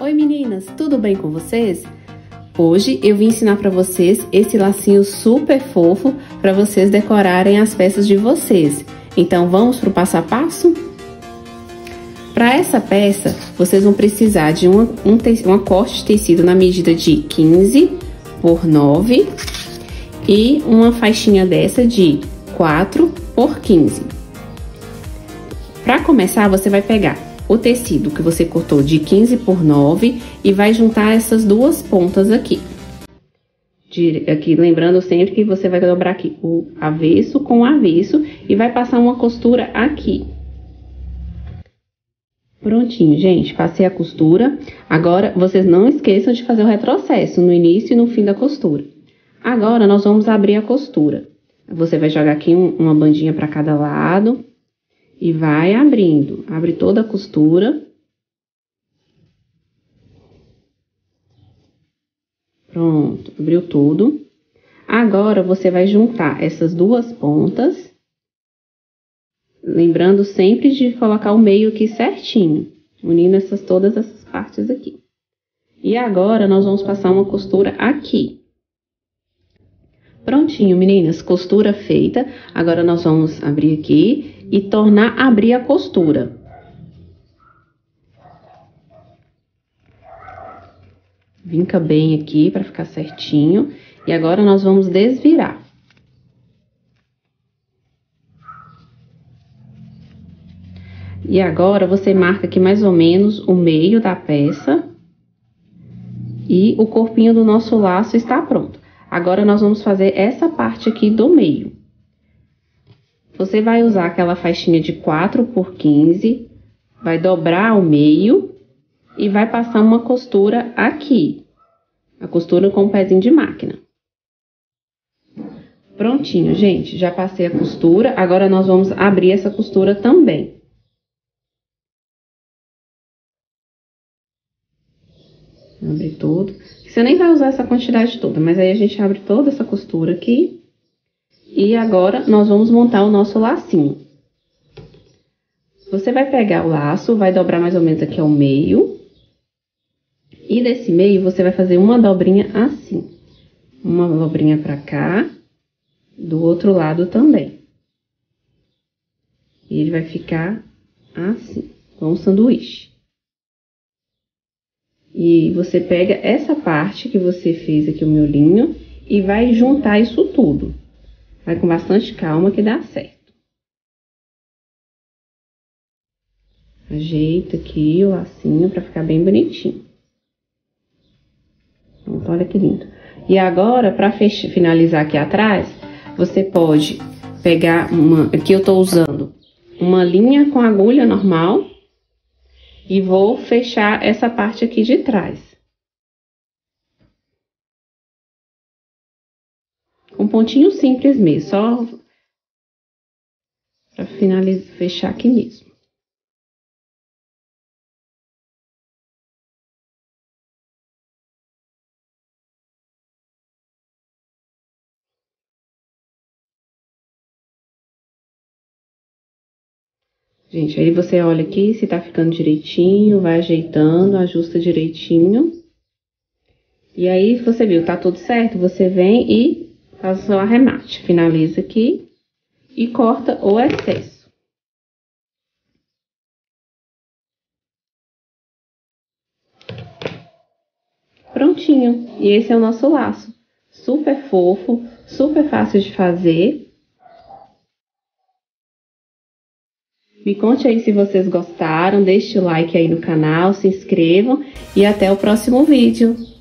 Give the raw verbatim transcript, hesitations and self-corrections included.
Oi meninas, tudo bem com vocês? Hoje eu vim ensinar para vocês esse lacinho super fofo para vocês decorarem as peças de vocês. Então vamos para o passo a passo? Para essa peça, vocês vão precisar de uma, um, uma corte de tecido na medida de quinze por nove e uma faixinha dessa de quatro por quinze. Para começar, você vai pegar o tecido que você cortou de quinze por nove e vai juntar essas duas pontas aqui. De, aqui lembrando sempre que você vai dobrar aqui o avesso com o avesso e vai passar uma costura aqui. Prontinho, gente, passei a costura. Agora, vocês não esqueçam de fazer o retrocesso no início e no fim da costura. Agora, nós vamos abrir a costura. Você vai jogar aqui um, uma bandinha para cada lado e vai abrindo. Abre toda a costura. Pronto, abriu tudo. Agora, você vai juntar essas duas pontas. Lembrando sempre de colocar o meio aqui certinho, unindo essas, todas essas partes aqui. E agora, nós vamos passar uma costura aqui. Prontinho, meninas, costura feita. Agora, nós vamos abrir aqui e tornar a abrir a costura. Vinca bem aqui para ficar certinho. E agora, nós vamos desvirar. E agora, você marca aqui mais ou menos o meio da peça. E o corpinho do nosso laço está pronto. Agora, nós vamos fazer essa parte aqui do meio. Você vai usar aquela faixinha de quatro por quinze, vai dobrar o meio e vai passar uma costura aqui. A costura com o pezinho de máquina. Prontinho, gente. Já passei a costura. Agora, nós vamos abrir essa costura também. Abre tudo. Você nem vai usar essa quantidade toda, mas aí a gente abre toda essa costura aqui. E agora, nós vamos montar o nosso lacinho. Você vai pegar o laço, vai dobrar mais ou menos aqui ao meio. E desse meio, você vai fazer uma dobrinha assim. Uma dobrinha pra cá, do outro lado também. E ele vai ficar assim, com um sanduíche. E você pega essa parte que você fez aqui, o miolinho, e vai juntar isso tudo. Vai com bastante calma que dá certo. Ajeita aqui o lacinho pra ficar bem bonitinho. Pronto, olha que lindo. E agora, pra fechar, finalizar aqui atrás, você pode pegar uma... Aqui eu tô usando uma linha com agulha normal. E vou fechar essa parte aqui de trás. Um pontinho simples mesmo, só para finalizar, fechar aqui mesmo. Gente, aí você olha aqui se tá ficando direitinho, vai ajeitando, ajusta direitinho. E aí, você viu, tá tudo certo, você vem e faz o seu arremate. Finaliza aqui e corta o excesso. Prontinho. E esse é o nosso laço. Super fofo, super fácil de fazer. Me conte aí se vocês gostaram, deixe o like aí no canal, se inscrevam e até o próximo vídeo.